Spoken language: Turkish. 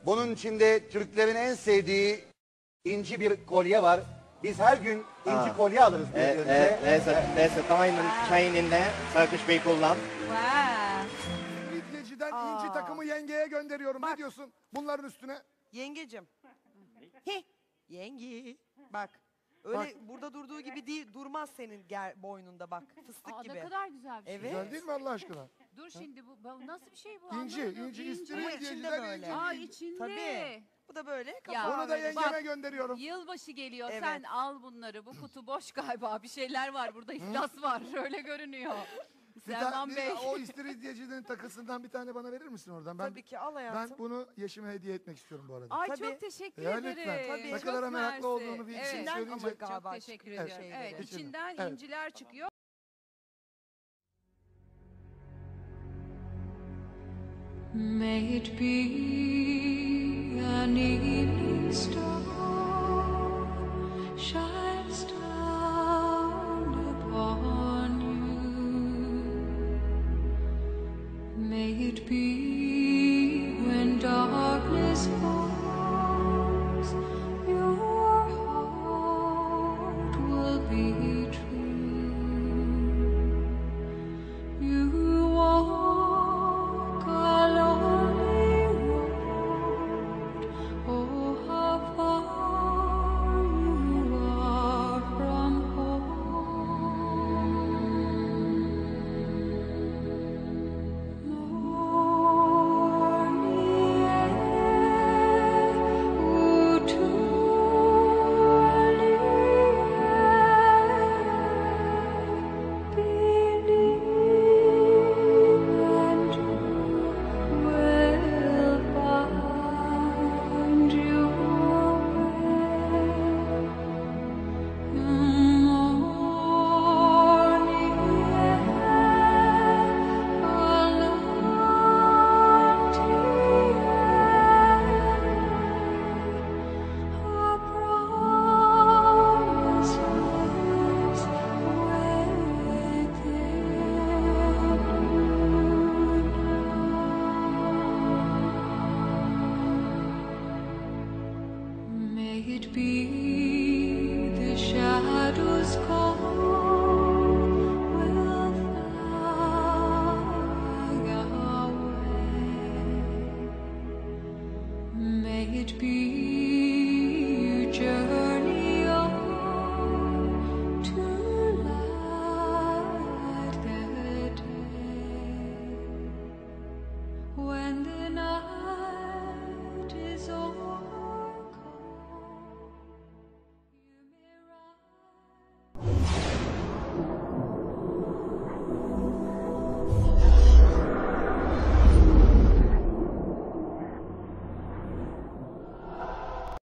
Bunun içinde Türklerin en sevdiği inci bir kolye var. Biz her gün inci kolye alırız birbirimize. There's a diamond chain in there. Turkish people love. Wow. Midyeciden inci takımı yengeye gönderiyorum. Ne diyorsun bunların üstüne? Yengecim. Heh. Yenge. Bak. Öyle burada durduğu gibi değil, durmaz senin boynunda bak. Fıstık Aa, gibi. ne kadar güzel bir şey. Evet. Güzel değil mi Allah aşkına? Dur şimdi bu nasıl bir şey bu? İnci, Anlamadım. inci Ama istiridye içinde inciden böyle. inci. Aa içinde. Tabii. Bu da böyle. Ya. kapağı Onu da böyle. yengeme Bak. gönderiyorum. Yılbaşı geliyor. Evet. Sen al bunları. Bu kutu boş galiba. Bir şeyler var. Burada iflas var. Öyle görünüyor. Selman Bey. O istiridyecinin takısından bir tane bana verir misin oradan? Tabii ki al hayatım. Ben bunu Yeşim'e hediye etmek istiyorum bu arada. Ay Tabii. çok teşekkür Ya ederim. lütfen. Tabii. Ne Çok kadar meraklı mersi. olduğunu bir şey Evet. söyleyince. Ama galiba Çok teşekkür çıkıyor ediyorum. şeyleri. Evet, İçinden. içinden Evet. inciler çıkıyor. May it be an evening star shines down upon you. May it be when darkness falls, your heart will be true. You walk a lonely road. Oh, how far you are from May it be the shadows call will fly away. May it be you just